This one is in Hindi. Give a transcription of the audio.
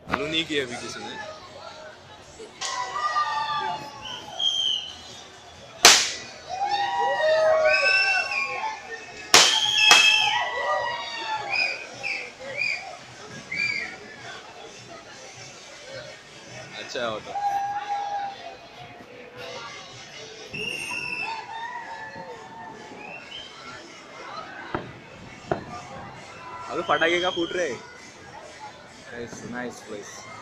चालू नहीं किया अभी किसी ने। अच्छा है ऑटो। अभी पटाखे का फूट रहे। Nice nice place.